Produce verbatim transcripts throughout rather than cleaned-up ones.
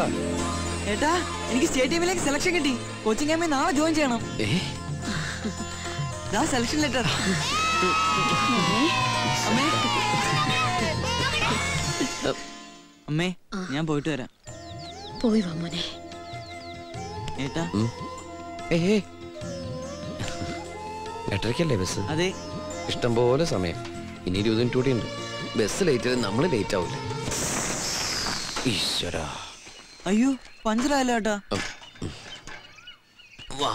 എന്താടാ? ഏട്ടാ എനിക്ക് സ്റ്റേറ്റ് ടീമിലേക്ക് സെലക്ഷൻ കിട്ടി. കോച്ചിങ് ക്യാമ്പിൽ നാളെ ജോയിൻ ചെയ്യണം. ദാ സെലക്ഷൻ ലെറ്റർ. അമ്മേ അമ്മേ ഞാൻ പോയിട്ട് വരാം. പോയി വാ മോനെ. ഏട്ടാ എട്ടരക്കല്ലേ ബസ്? അതെ. ഇഷ്ടം പോലെ സമയം. ഇനി ഇരുപത് മിനിറ്റ് കൂടി ഉണ്ട്. ബസ് ലേറ്റ് ആയാലും നമ്മൾ ലേറ്റ് ആവില്ല. ഈശ്വരാ. അയ്യോ പഞ്ചറായല്ലോ ഏട്ടാ. വാ.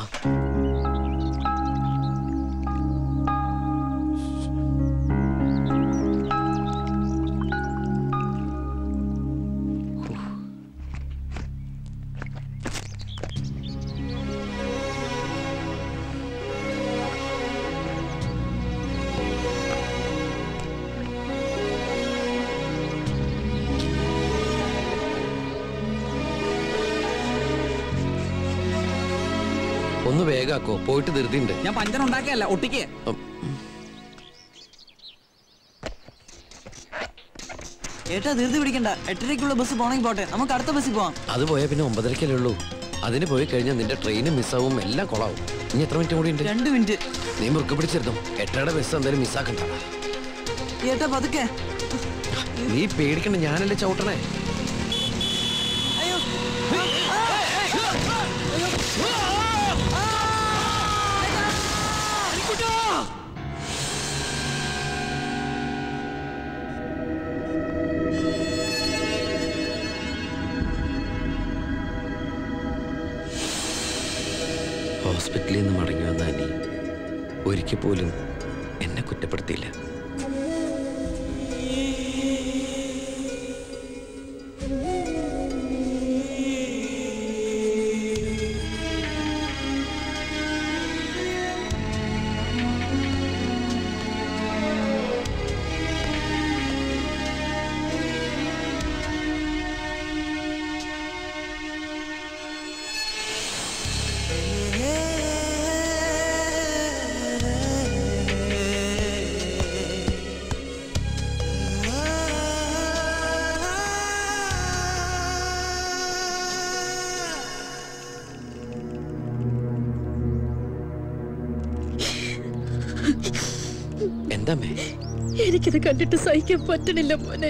ഒന്ന് വേഗാക്കോ, പോയിട്ട് ധൃതിയുണ്ട്. ഞാൻ പഞ്ചർ ഉണ്ടാക്കിയല്ല ഒട്ടിക്ക്. ഏട്ടാ ധൃതി പിടിക്കണ്ട. എട്ടരയ്ക്കുള്ള ബസ് പോണെങ്കിൽ പോട്ടെ, നമുക്ക് അടുത്ത ബസ്സിൽ പോവാം. അത് പോയാൽ പിന്നെ ഒമ്പതരക്കല്ലേ ഉള്ളൂ. അതിന് പോയി കഴിഞ്ഞാൽ നിന്റെ ട്രെയിനും മിസ്സാവും, എല്ലാം കൊളാവും. ഇനി എത്ര മിനിറ്റ് കൂടി ഉണ്ട്? രണ്ട് മിനിറ്റ്. നീ മുറുക്കെ പിടിച്ചിരുന്നു. എട്ടരയുടെ ബസ് എന്തായാലും മിസ്സാക്കണ്ട. ഏട്ടാ പതുക്കെ. നീ പേടിക്കണ്ട, ഞാനല്ലേ ചവിട്ടണേ. ഹോസ്പിറ്റലിൽ നിന്ന് മടങ്ങി വന്ന അനി ഒരിക്കൽ പോലും എന്നെ കുറ്റപ്പെടുത്തിയില്ല. എന്താമേ? എനിക്കിത് കണ്ടിട്ട് സഹിക്കാൻ പറ്റണില്ല മോനെ.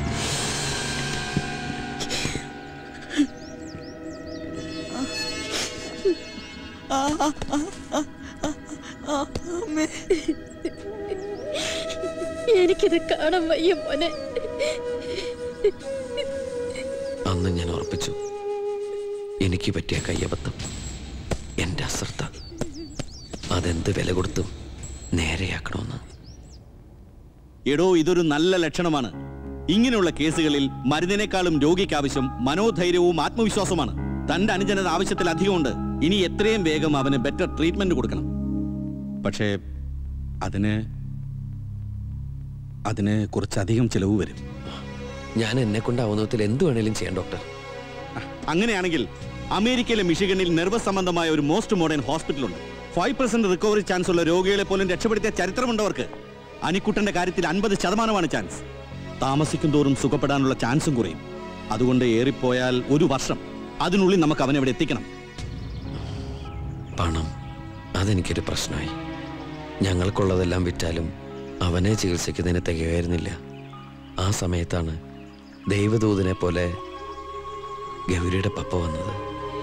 എനിക്കിത് കാണാൻ വയ്യ മോനെ. അന്ന് ഞാൻ ഉറപ്പിച്ചു, എനിക്ക് പറ്റിയ കയ്യബദ്ധം, എന്റെ അശ്രദ്ധ, അതെന്ത് വില കൊടുത്തും നേരെയാക്കണമെന്ന്. എടോ, ഇതൊരു നല്ല ലക്ഷണമാണ്. ഇങ്ങനെയുള്ള കേസുകളിൽ മരുന്നിനേക്കാളും രോഗിക്ക് ആവശ്യം മനോധൈര്യവും ആത്മവിശ്വാസവുമാണ്. തന്റെ അനുജനത് ആവശ്യത്തിലധികമുണ്ട്. ഇനി എത്രയും വേഗം അവന് ബെറ്റർ ട്രീറ്റ്മെന്റ് കൊടുക്കണം. പക്ഷേ അതിന് അതിന് കുറച്ചധികം ചിലവ് വരും. ഞാൻ എന്നെ കൊണ്ടാവുന്ന വിധത്തിൽ എന്ത് വേണേലും ചെയ്യാം ഡോക്ടർ. അങ്ങനെയാണെങ്കിൽ അമേരിക്കയിലെ മിഷിഗണിൽ നെർവസ് സംബന്ധമായ ഒരു മോസ്റ്റ് മോഡേൺ ഹോസ്പിറ്റലുണ്ട്. ഫൈവ് പെർസെന്റ് റിക്കവറി ചാൻസ് ഉള്ള രോഗികളെ പോലും രക്ഷപ്പെടുത്തിയ ചരിത്രമുണ്ടവർക്ക്. അനിക്കുട്ടന്റെ കാര്യത്തിൽ അൻപത് ശതമാനമാണ് ചാൻസ്. താമസിക്കും തോറും സുഖപ്പെടാനുള്ള ചാൻസും കുറയും. അതുകൊണ്ട് ഏറിപ്പോയാൽ ഒരു വർഷം, അതിനുള്ളിൽ നമുക്ക് അവനെ ഇവിടെ എത്തിക്കണം. പണം അതെനിക്കൊരു പ്രശ്നമായി. ഞങ്ങൾക്കുള്ളതെല്ലാം വിറ്റാലും അവനെ ചികിത്സിക്കുന്നതിന് തികയായിരുന്നില്ല. ആ സമയത്താണ് ദൈവദൂതനെ പോലെ ഗൗരിയുടെ പപ്പ വന്നത്.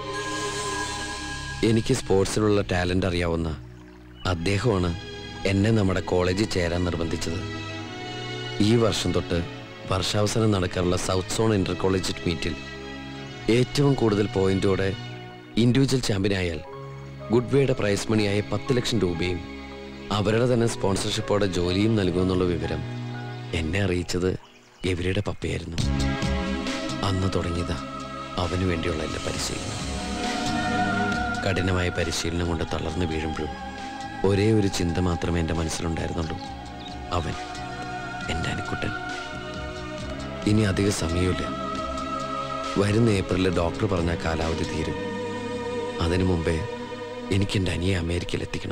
എനിക്ക് സ്പോർട്സിലുള്ള ടാലൻ്റ് അറിയാവുന്ന അദ്ദേഹമാണ് എന്നെ നമ്മുടെ കോളേജിൽ ചേരാൻ നിർബന്ധിച്ചത്. ഈ വർഷം തൊട്ട് വർഷാവസാനം നടക്കാറുള്ള സൗത്ത് സോൺ ഇന്റർ കോളേജ് മീറ്റിൽ ഏറ്റവും കൂടുതൽ പോയിന്റോടെ ഇൻഡിവിജ്വൽ ചാമ്പ്യനായാൽ ഗുഡ്വേയുടെ പ്രൈസ് മണിയായ പത്ത് ലക്ഷം രൂപയും അവരുടെ തന്നെ സ്പോൺസർഷിപ്പോടെ ജോലിയും നൽകുമെന്നുള്ള വിവരം എന്നെ അറിയിച്ചത് ഗൗരിയുടെ പപ്പയായിരുന്നു. അന്ന് തുടങ്ങിയതാ അവന് വേണ്ടിയുള്ള എൻ്റെ പരിശീലനം. കഠിനമായ പരിശീലനം കൊണ്ട് തളർന്നു വീഴുമ്പോഴും ഒരേ ഒരു ചിന്ത മാത്രമേ എൻ്റെ മനസ്സിലുണ്ടായിരുന്നുള്ളൂ, അവൻ, എൻ്റെ അനിക്കുട്ടൻ. ഇനി അധിക സമയമില്ല. വരുന്ന ഏപ്രിലിൽ ഡോക്ടർ പറഞ്ഞ കാലാവധി തീരും. അതിനു മുമ്പേ എനിക്ക് എൻ്റെ അനിയെ അമേരിക്കയിൽ എത്തിക്കണം.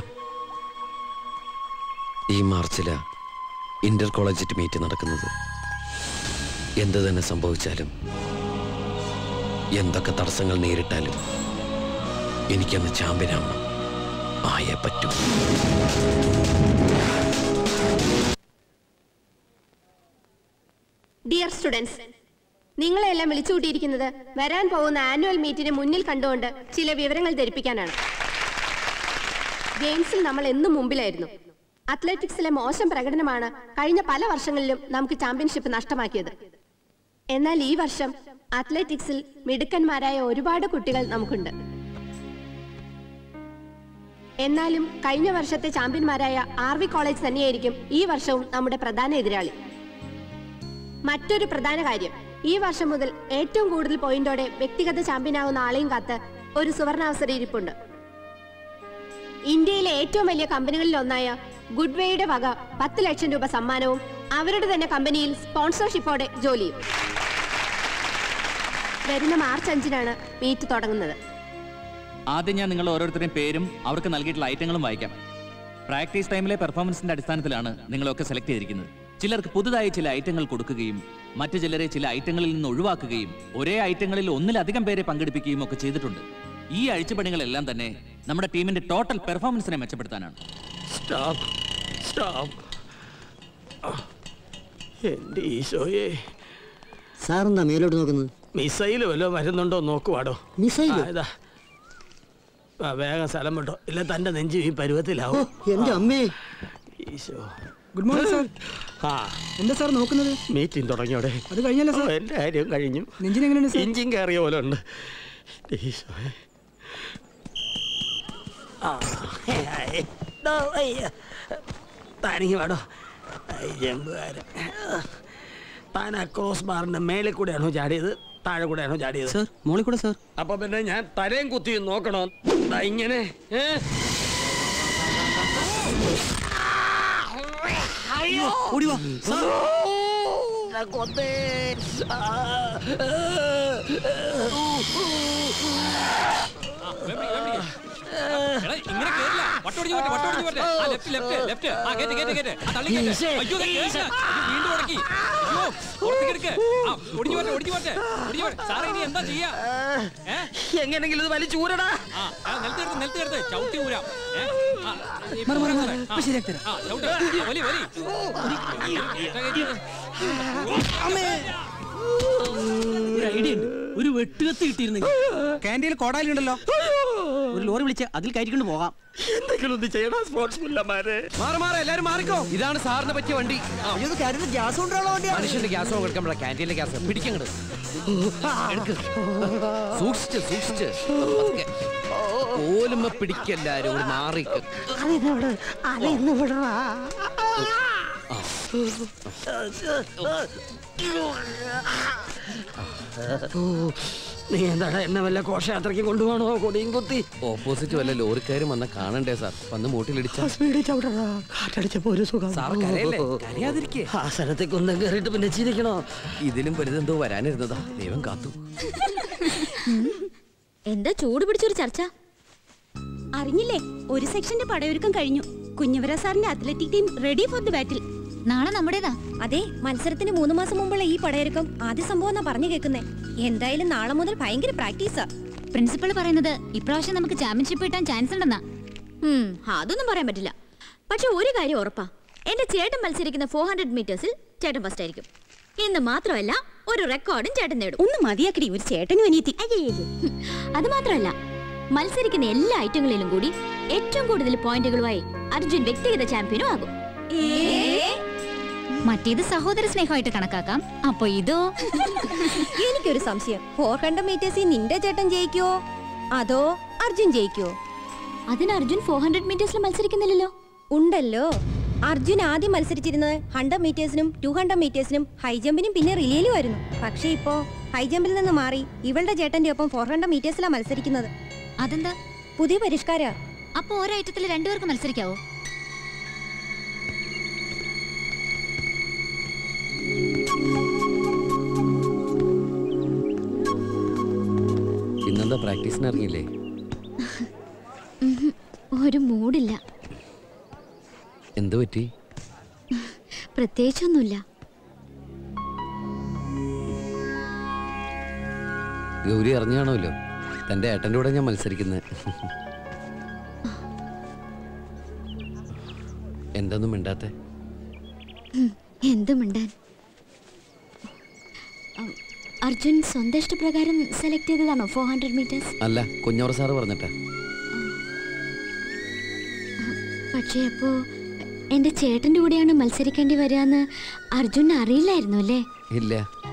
ഈ മാർച്ചില ഇന്റർ കോളേജിറ്റ് മീറ്റ് നടക്കുന്നത്. എന്ത് തന്നെ സംഭവിച്ചാലും എന്തൊക്കെ തടസ്സങ്ങൾ നേരിട്ടാലും എനിക്കന്ന് ചാമ്പ്യനാവണം. ആയേ പറ്റൂ. ഡിയർ സ്റ്റുഡൻസ്, നിങ്ങളെല്ലാം വിളിച്ചുകൂട്ടിയിരിക്കുന്നത് വരാൻ പോകുന്ന ആനുവൽ മീറ്റിനെ മുന്നിൽ കണ്ടുകൊണ്ട് ചില വിവരങ്ങൾ ധരിപ്പിക്കാനാണ്. ഗെയിംസിൽ നമ്മൾ എന്നും മുമ്പിലായിരുന്നു. അത്ലറ്റിക്സിലെ മോശം പ്രകടനമാണ് കഴിഞ്ഞ പല വർഷങ്ങളിലും നമുക്ക് ചാമ്പ്യൻഷിപ്പ് നഷ്ടമാക്കിയത്. എന്നാൽ ഈ വർഷം അത്ലറ്റിക്സിൽ മിടുക്കന്മാരായ ഒരുപാട് കുട്ടികൾ നമുക്കുണ്ട്. എന്നാലും കഴിഞ്ഞ വർഷത്തെ ചാമ്പ്യന്മാരായ ആർ വി കോളേജ് തന്നെയായിരിക്കും ഈ വർഷവും നമ്മുടെ പ്രധാന എതിരാളി. മറ്റൊരു പ്രധാന കാര്യം, ഈ വർഷം മുതൽ ഏറ്റവും കൂടുതൽ പോയിന്റോടെ വ്യക്തിഗത ചാമ്പ്യനാവുന്ന ആളെയും കാത്ത് ഒരു സുവർണാവസരം ഇരിപ്പുണ്ട്. ഇന്ത്യയിലെ ഏറ്റവും വലിയ കമ്പനികളിൽ ഒന്നായ ഗുഡ്വേയുടെ വക പത്ത് ലക്ഷം രൂപ സമ്മാനവും അവരുടെ തന്നെ കമ്പനിയിൽ സ്പോൺസർഷിപ്പോടെ ജോലിയും. വരുന്ന മാർച്ച് അഞ്ചിനാണ് മീറ്റ് തുടങ്ങുന്നത്. ആദ്യം ഞാൻ നിങ്ങൾ ഓരോരുത്തരുടെയും പേരും അവർക്ക് നൽകിയിട്ടുള്ള ഐറ്റങ്ങളും വായിക്കാം. പ്രാക്ടീസ് ടൈമിലെ പെർഫോമൻസിന്റെ അടിസ്ഥാനത്തിലാണ് നിങ്ങളൊക്കെ സെലക്ട് ചെയ്തിരിക്കുന്നത്. ചിലർക്ക് പുതുതായി ചില ഐറ്റങ്ങൾ കൊടുക്കുകയും മറ്റു ചിലരെ ചില ഐറ്റങ്ങളിൽ നിന്ന് ഒഴിവാക്കുകയും ഒരേ ഐറ്റങ്ങളിൽ ഒന്നിലധികം പേരെ പങ്കെടുപ്പിക്കുകയും ഒക്കെ ചെയ്തിട്ടുണ്ട്. ഈ അഴിച്ചുപണികളെല്ലാം തന്നെ നമ്മുടെ ടീമിന്റെ ടോട്ടൽ പെർഫോമൻസിനെ മെച്ചപ്പെടുത്താനാണ്. Stop stop. എന്റെ ഈശോയെ, സാറെന്താ മേലോട്ട് നോക്കുന്നത്? മിസൈല് വല്ലതും വരുന്നുണ്ടോ നോക്കുവാടോ. മിസൈല്? ഇതാ വേഗം സ്ഥലം വിട്ടോ, ഇല്ല തന്റെ നെഞ്ചു ഈ പരുവത്തിലാവും. എന്റെ അമ്മേ. ഈശോ. Good morning sir. ആ എന്താ സാർ നോക്കുന്നത്? മീറ്റിംഗ് തുടങ്ങിയോടെ. അത് കഴിഞ്ഞല്ലോ സാർ. എന്റെ കാര്യം കഴിഞ്ഞു. നെഞ്ചിന് എങ്ങനെയുണ്ട് സാർ? ഇഞ്ചിൻ കയറിയ പോലെ ഉണ്ട്. ഈശോയെ. താനിങ്ങി വേടോ ജമ്പുകാരൻ. താൻ ആ ക്രോസ് ബാറിന്റെ മേലെ കൂടെയാണോ ചാടിയത്, താഴെ കൂടെയാണോ ചാടിയത്? സാർ മോളിൽ കൂടെ സാർ. അപ്പൊ പിന്നെ ഞാൻ തലയും കുത്തി നോക്കണോ? ഇങ്ങനെ ഓടിവാ സാർ. കൊത്തേ. ഇങ്ങനെ കേറില്ല. വട്ടോടിഞ്ഞു പോട്ടെ, വട്ടോടിഞ്ഞു പോട്ടെ. ആ ലെഫ്റ്റ് ലെഫ്റ്റ് ലെഫ്റ്റ്. ആ കേറ്റ് കേറ്റ് കേറ്റ്. ആ തള്ളി കേറ്റ്. അയ്യോ ദേ കേറ്റ്. വീണ്ടും ഉടക്കി. അയ്യോ പുറത്തേക്ക് എടുക്ക്. ആ ഒടിഞ്ഞു പോട്ടെ, ഒടിഞ്ഞു പോട്ടെ, ഒടിഞ്ഞു പോട്ടെ. സാറേ ഇനി എന്താ ചെയ്യാ? എങ്ങനെങ്കിലും ഇത് വലിച്ചു ഊരടാ. ആ നിലത്ത് എടുത്ത് നിലത്ത് എടുത്ത് ചവിട്ടി ഊരാം. ശരിയാക്കി തരാം. ആ ചവിട്ടി വലി വലി. ഒരു ഐഡിയ ഉണ്ട്. ഒരു വെട്ടുകത്ത് കിട്ടിയിരുന്നെങ്കിൽ. ക്യാൻറ്റീനിൽ കോടാലി ഉണ്ടല്ലോ, ഒരു ലോറി വിളിച്ച് അതിൽ കയറ്റിക്കൊണ്ട് പോകാം. എന്തെങ്കിലും ഒന്ന് ചെയ്യണം സ്പോർട്സ്മാരെ. മാറി മാറി എല്ലാരും മാറിക്കോ. ഇതാണ് സാറിന് പറ്റിയ വണ്ടി. ഗ്യാസ് കൊണ്ടുള്ള വണ്ടിയാണ്. മനുഷ്യന്റെ ഗ്യാസ് കൊടുക്കുമ്പോഴാ ക്യാൻറ്റീനിലെ ഗ്യാസ് പിടിക്കങ്ങട്. സൂക്ഷിച്ച് സൂക്ഷിച്ച് പോലുമ്പോ പിടിക്കല്ലാരും കൂടി മാറിക്ക്. നീ എന്താടാ എന്നെ വല്ല ഘോഷയാത്രയ്ക്ക് കൊണ്ടുപോകണോ? കൊടിയും കുത്തി ഓപ്പോസിറ്റ് വല്ല ലോറിക്കാരും വന്ന കാണണ്ടേ സാർ? വന്ന് മൂട്ടിലിടിച്ച കാറ്റടിച്ചപ്പോ ഒരു സുഖം. കരയാതിരിക്കേ. ആ സ്ഥലത്തെ കുന്തം കയറിയിട്ട് പിന്നെ ചിരിക്കണോ? ഇതിലും വലുതെന്തോ വരാനിരുന്നതാ. ദൈവം കാത്തു. എന്താ ചൂട് പിടിച്ചൊരു ചർച്ച? അറിഞ്ഞില്ലേ, ഒരു സെക്ഷന്റെ പടയൊരുക്കം കഴിഞ്ഞു. കുഞ്ഞവര സാറിന്റെ athletic team ready for the battle. നാളെ നമ്മുടേതാ. അതെ, മത്സരത്തിന് മൂന്ന് മാസം മുമ്പുള്ള ഈ പടയൊരുക്കം ആദ്യ സംഭവം എന്നാ പറഞ്ഞു കേൾക്കുന്നേ. എന്തായാലും നാളെ മുതൽ ഭയങ്കര പ്രാക്ടീസാ. പ്രിൻസിപ്പൾ പറയുന്നത് ഇപ്രാവശ്യം നമുക്ക് ചാമ്പ്യൻഷിപ്പ് കിട്ടാൻ ചാൻസ് ഉണ്ടെന്നാ. അതൊന്നും പറയാൻ പറ്റില്ല. പക്ഷെ ഒരു കാര്യം ഉറപ്പാ, എന്റെ ചേട്ടൻ മത്സരിക്കുന്ന ഫോർ ഹൺഡ്രഡ് മീറ്റേഴ്സിൽ ചേട്ടൻ ഫസ്റ്റ് ആയിരിക്കും. എന്ന് മാത്രമല്ല, ഒരു റെക്കോർഡും ചേട്ടൻ നേടും. ഒന്ന് മതിയാക്കടി, ഒരു ചേട്ടനും അനിയത്തി. അത് മാത്രമല്ല, മത്സരിക്കുന്ന എല്ലാ ഐറ്റങ്ങളിലും കൂടി ഏറ്റവും കൂടുതൽ പോയിന്റുകളുമായി അർജുൻ വ്യക്തിഗത ചാമ്പ്യനും ആകും. മറ്റേത് സഹോദര സ്നേഹമായിട്ട് കണക്കാക്കാം. അപ്പൊ ഇതോ? എനിക്കൊരു സംശയം, ഫോർ ഹൺഡ്രഡ് മീറ്റേഴ്സിൽ നിന്റെ ചേട്ടൻ ജയിക്കോ അതോ അർജുൻ ജയിക്കോ? അതിന് അർജുൻ ഫോർ ഹൺഡ്രഡ് മീറ്റേഴ്സിൽ മത്സരിക്കുന്നില്ലല്ലോ. ഉണ്ടല്ലോ, അർജുൻ ആദ്യം മത്സരിച്ചിരുന്നത് ഹൺഡ്രഡ് മീറ്റേഴ്സിനും ടു ഹൺഡ്രഡ് മീറ്റേഴ്സിനും ഹൈ ജമ്പിനും പിന്നെ റിലേയിലും ആയിരുന്നു. പക്ഷേ ഇപ്പോ ഹൈ ജമ്പിൽ നിന്ന് മാറി ഇവളുടെ ചേട്ടന്റെ ഒപ്പം ഫോർ ഹൺഡ്രഡ് മീറ്റേഴ്സിലാണ് മത്സരിക്കുന്നത്. അതെന്താ? പുതിയ പരിഷ്കാരാ. അപ്പൊ ഒരൈറ്റത്തിൽ രണ്ടുപേർക്ക് മത്സരിക്കാവോ? ഇന്നെന്താ പ്രാക്ടീസിന് ഇറങ്ങിയില്ലേ? ഒരു മൂടില്ല. എന്തു പറ്റി? പ്രത്യേകിച്ചൊന്നുമില്ല. ഗൗരി അറിഞ്ഞാണല്ലോ തന്റെ ഏട്ടൻ്റെ കൂടെ ഞാൻ മത്സരിക്കുന്നത്. എന്തൊന്നും മിണ്ടാത്തെ? എന്ത് മിണ്ടാൻ? അർജുൻ സ്വന്തം ഇഷ്ടപ്രകാരം സെലക്ട് ചെയ്തതാണോ ഫോർ ഹൺഡ്രഡ് മീറ്റേഴ്സ്? അല്ല, കുഞ്ഞോറ സാറ് പറഞ്ഞിട്ടാ. പക്ഷേ അപ്പോ എന്റെ ചേട്ടന്റെ കൂടെയാണ് മത്സരിക്കേണ്ടി വരാന്ന് അർജുൻ അറിയില്ലായിരുന്നു അല്ലേ? ഇല്ല.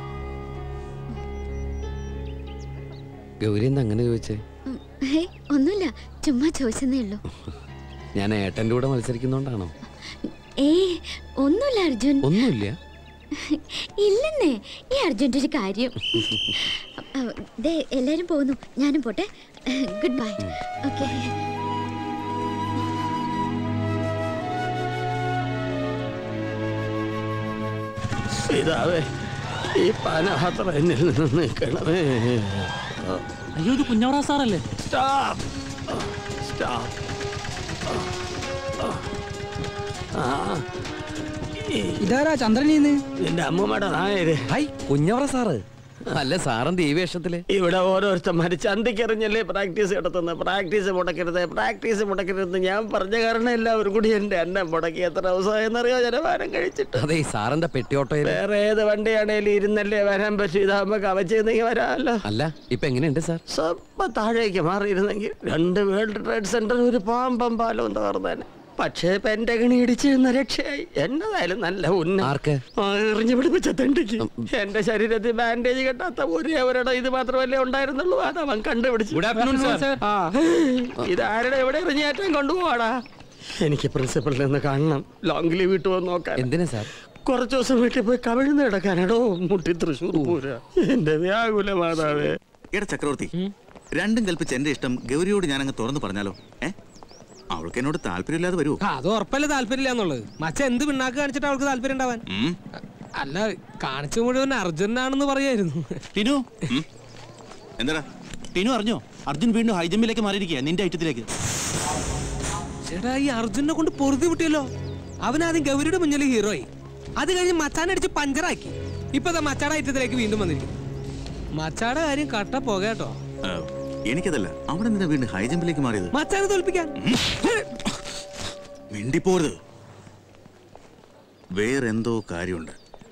ഗൗരി എന്താ അങ്ങനെ ചോദിച്ചേ? ഒന്നുമില്ല, ചുമ്മാ ചോദിച്ചെന്നേ ഉള്ളൂ. ഞാൻ ഏട്ടൻ്റെ കൂടെ മത്സരിക്കുന്നോണ്ടാണോ? ഏയ് ഒന്നുമില്ല അർജുൻ. ഒന്നുമില്ല. ഇല്ലെന്നേ, ഈ അർജുൻ്റെ ഒരു കാര്യം. ദേ എല്ലാരും പോകുന്നു, ഞാനും പോട്ടെ. Good bye. ഓക്കെ. ഇതാവേ ഈ പാനപാത്രം എന്നിൽ നിന്ന് നിൽക്കണമേ. അയ്യോ, ഇത് കുഞ്ഞോറ സാറല്ലേ? Stop stop. ഇതാരാ ചന്ദ്രനീന്ന്? നിന്റെ അമ്മൂമ്മയുടെ നായര്. Hi, കുഞ്ഞോറ sir. അല്ല, സാറെന്ത് ഈ വേഷത്തില്? ഇവിടെ ഓരോരുത്തന്മാര് ചന്തിക്കെറിഞ്ഞല്ലേ പ്രാക്ടീസ് നടത്തുന്നത്. പ്രാക്ടീസ് മുടക്കരുത്, പ്രാക്ടീസ് മുടക്കരുത് ഞാൻ പറഞ്ഞ കാരണം എല്ലാവരും കൂടി എന്റെ അന്നം മുടക്കി. എത്ര ദിവസമായെന്നറിയോ ജനവാരം കഴിച്ചിട്ട്? അതെ, സാറിന്റെ പെട്ടിയോട്ടോ. വേറെ ഏത് വണ്ടിയാണേലും ഇരുന്നല്ലേ വരാൻ പറ്റും. ഇതാകുമ്പോ കവച്ചെന്നെങ്കിൽ വരാമല്ലോ. അല്ല, ഇപ്പൊ എങ്ങനെയുണ്ട് സാർ? സ്വപ്പം താഴേക്ക് മാറിയിരുന്നെങ്കിൽ രണ്ട് വേൾഡ് ട്രേഡ് സെന്റർ ഒരു പാമ്പം പാലവും തകർന്നേനെ. പക്ഷേ പെന്റഗണി ഇടിച്ച് എന്ന രക്ഷയായി. എന്നതായാലും നല്ല ഉന്നർക്ക് എറിഞ്ഞു പിടിപ്പിച്ച തെണ്ടിക്ക് എന്റെ ശരീരത്തിൽ ബാൻഡേജ് കെട്ടാത്ത ഒരേ ഒരിടം ഇത് മാത്രമല്ലേ ഉണ്ടായിരുന്നുള്ളൂ. അതവൻ കണ്ടുപിടിച്ചു. ഇതാരുടെ എവിടെ എറിഞ്ഞേറ്റം കൊണ്ടുപോവാടാ? എനിക്ക് പ്രിൻസിപ്പളിൽ നിന്ന് കാണണം. ലോങ് ലീവ് വിട്ടു വന്ന് നോക്കാൻ. എന്തിനാ സാർ? കുറച്ചു ദിവസം വീട്ടിൽ പോയി കവിഴ്ന്ന് കിടക്കാനാടോ. മുട്ടി തൃശ്ശൂർ പൂര എന്റെ വ്യാകുല മാതാവേ. എടാ ചക്രവർത്തി, രണ്ടും കൽപ്പിച്ച് എന്റെ ഇഷ്ടം ഗൗരിയോട് ഞാൻ അങ്ങ് തുറന്നു പറഞ്ഞാലോ? ഏ അവൾക്ക് എന്നോട് താല്പര്യമില്ലാതെ വരൂ? അത് ഉറപ്പല്ലേ താല്പര്യമില്ല എന്നുള്ളത്. മച്ച എന്ത് പിണ്ണാക്ക് കാണിച്ചിട്ട് അവൾക്ക് താല്പര്യം ഉണ്ടാവാൻ? അല്ല, കാണിച്ചു മുഴുവൻ അർജുനാണെന്ന് പറയായിരുന്നു. ടിനു എന്താ ടിനു അറിഞ്ഞോ? അർജുൻ വീണ്ടും ഹൈജമ്പിലേക്ക് മാറിയിരിക്കുക, നിന്റെ ഐറ്റത്തിലേക്ക്. ചേട്ടാ, ഈ അർജുനെ കൊണ്ട് പൊറുതി വിട്ടിയല്ലോ. അവനാദ്യം ഗൗരിയുടെ മുന്നിൽ ഹീറോയി, അത് കഴിഞ്ഞ് മച്ചാനടിച്ച് പഞ്ചറാക്കി. ഇപ്പൊ മച്ചാടെ ഐറ്റത്തിലേക്ക് വീണ്ടും വന്നിരിക്കും. മച്ചാടെ കാര്യം കട്ട പോകട്ടോ. എനിക്കതല്ല, അവിടെ നിന്ന് വീണ്ടും ഹൈജമ്പിലേക്ക് മാറിയത്. മച്ചാനെ തോൽപ്പിക്കാൻ മിണ്ടിപ്പോരുത്. വേറെന്തോ കാര്യമുണ്ട്.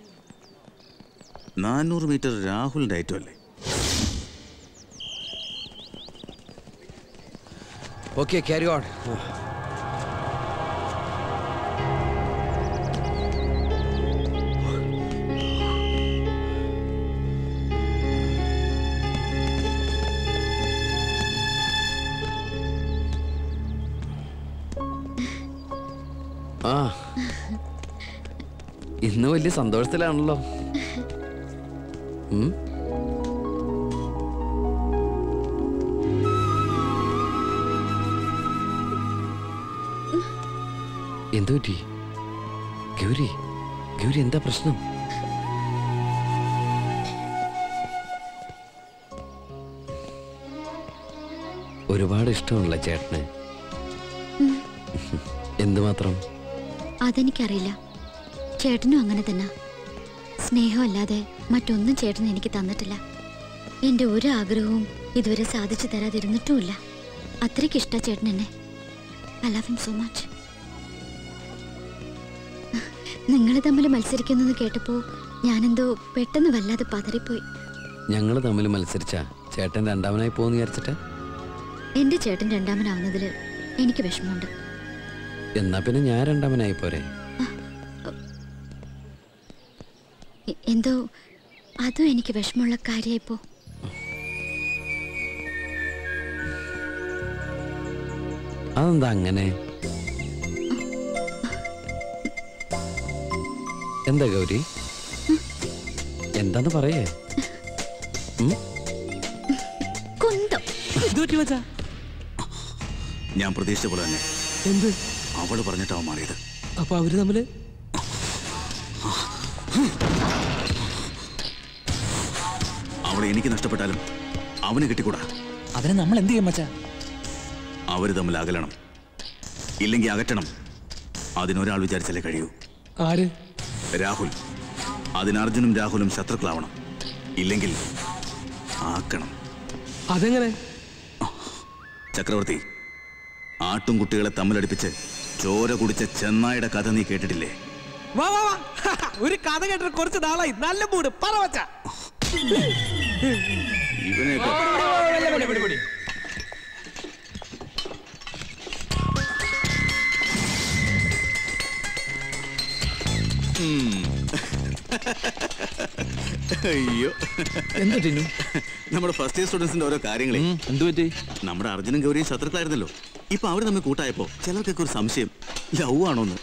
നാനൂറ് മീറ്റർ രാഹുലിന്റെ ഐറ്റം അല്ലേ? Okay, carry on. ആ, ഇന്ന് വലിയ സന്തോഷത്തിലാണല്ലോ. എന്തു പറ്റി ഗൗരി? ഗൗരി, എന്താ പ്രശ്നം? ഒരുപാട് ഇഷ്ടമുള്ള ചേട്ടന്. എന്തുമാത്രം? അതെനിക്കറിയില്ല. ചേട്ടനും അങ്ങനെ തന്നെ. സ്നേഹമല്ലാതെ മറ്റൊന്നും ചേട്ടൻ എനിക്ക് തന്നിട്ടില്ല. എൻ്റെ ഒരു ആഗ്രഹവും ഇതുവരെ സാധിച്ചു തരാതിരുന്നിട്ടുമില്ല. അത്രയ്ക്ക് ഇഷ്ട ചേട്ടൻ എന്നെ. I love him so much. നിങ്ങൾ തമ്മിൽ മത്സരിക്കുന്നത് കേട്ടപ്പോൾ ഞാനെന്തോ പെട്ടെന്ന് വല്ലാതെ പതറിപ്പോയി. ഞങ്ങൾ തമ്മിൽ മത്സരിച്ച ചേട്ടൻ രണ്ടാമനായി പോകുന്നു വിചാരിച്ചിട്ട്? എൻ്റെ ചേട്ടൻ രണ്ടാമനാവുന്നതിൽ എനിക്ക് വിഷമമുണ്ട്. എന്നാ പിന്നെ ഞാൻ രണ്ടാമനായി പോരെ? എന്തോ അതും എനിക്ക് വിഷമമുള്ള കാര്യമായിപ്പോ. അതെന്താ അങ്ങനെ? എന്താ ഗൗരി, എന്താന്ന് പറയേ? ഞാൻ പ്രതീക്ഷിച്ച പോലെ തന്നെ എന്ത് അവള് പറഞ്ഞിട്ടാവും മാറിയത്. അപ്പൊ അവര് തമ്മില് അവളെ എനിക്ക് നഷ്ടപ്പെട്ടാലും അവന് കിട്ടിക്കൂടാ. അതിന് നമ്മൾ എന്ത് ചെയ്യും മച്ചാ? അവര് തമ്മിൽ അകലണം, ഇല്ലെങ്കിൽ അകറ്റണം. അതിനൊരാൾ വിചാരിച്ചാലേ കഴിയൂ. ആര്? രാഹുൽ. അതിന് അർജുനും രാഹുലും ശത്രുക്കളാവണം, ഇല്ലെങ്കിൽ ആക്കണം. അതെങ്ങനെ? ചക്രവർത്തി, ആട്ടും കുട്ടികളെ തമ്മിലടിപ്പിച്ച് ചോര കുടിച്ച ചെന്നായുടെ കഥ നീ കേട്ടിട്ടില്ലേ? വാ വാ വാ ഒരു കഥ കേട്ടിട്ട് കുറച്ച് നാളായി. നല്ല മൂട് പറ വച്ച. ഇവനെയൊക്കെ അയ്യോ, എന്താ ടിന്നു? നമ്മുടെ ഫസ്റ്റ് ഇയർ സ്റ്റുഡൻസിന്റെ ഓരോ കാര്യങ്ങളെ. എന്തു പറ്റി? നമ്മുടെ അർജുനും ഗൗരിയും ശത്രുക്കളായിരുന്നല്ലോ. ഇപ്പൊ അവര് തമ്മിൽ കൂട്ടായപ്പോ ചിലർക്കൊക്കെ ഒരു സംശയം, ലവ് ആണോന്ന്.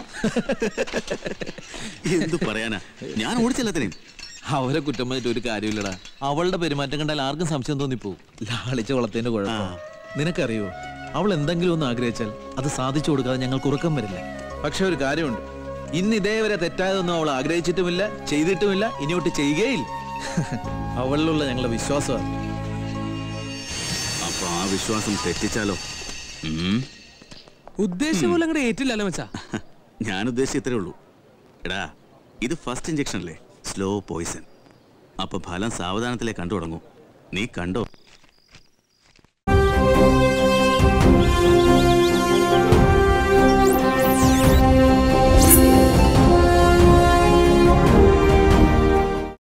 എന്തു പറയാനാ, ഞാൻ ഓടിച്ചെല്ലാത്തിനെയും. അവരെ കുറ്റം പറഞ്ഞിട്ട് ഒരു കാര്യമില്ലടാ. അവളുടെ പെരുമാറ്റം കണ്ടാൽ ആർക്കും സംശയം തോന്നിപ്പോ. ലാളിച്ച കുളത്തിന്റെ കുഴപ്പം നിനക്കറിയോ? അവൾ എന്തെങ്കിലും ഒന്ന് ആഗ്രഹിച്ചാൽ അത് സാധിച്ചു കൊടുക്കാതെ ഞങ്ങൾക്ക് ഉറക്കം വരില്ല. പക്ഷെ ഒരു കാര്യമുണ്ട്, ഇന്ന് ഇതേവരെ തെറ്റായതൊന്നും അവൾ ആഗ്രഹിച്ചിട്ടുമില്ല, ചെയ്തിട്ടുമില്ല, ഇനിയോട്ട് ചെയ്യുകയില്ല. അവളിലുള്ള ഞങ്ങളുടെ വിശ്വാസമാണ്. അപ്പൊ ആ വിശ്വാസം തെറ്റിച്ചാലോ? ഉദ്ദേശിച്ച പോലെ അങ്ങോട്ട് ഏറ്റില്ലല്ലോ മച്ചാ. ഞാൻ ഉദ്ദേശിച്ച ഇത്രേ ഉള്ളൂ. എടാ, ഇത് ഫസ്റ്റ് ഇഞ്ചക്ഷൻ അല്ലേ, സ്ലോ പോയിസൺ. അപ്പൊ ഫലം സാവധാനത്തിലേ കണ്ടു തുടങ്ങും. നീ കണ്ടോ?